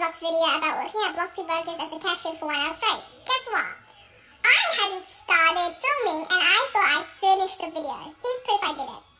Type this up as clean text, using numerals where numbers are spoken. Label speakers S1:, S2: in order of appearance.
S1: Vlog's video about working at Block 2 Burgers as a cashier for 1 hour straight. Guess what? I hadn't started filming and I thought I finished the video. Here's proof I did it.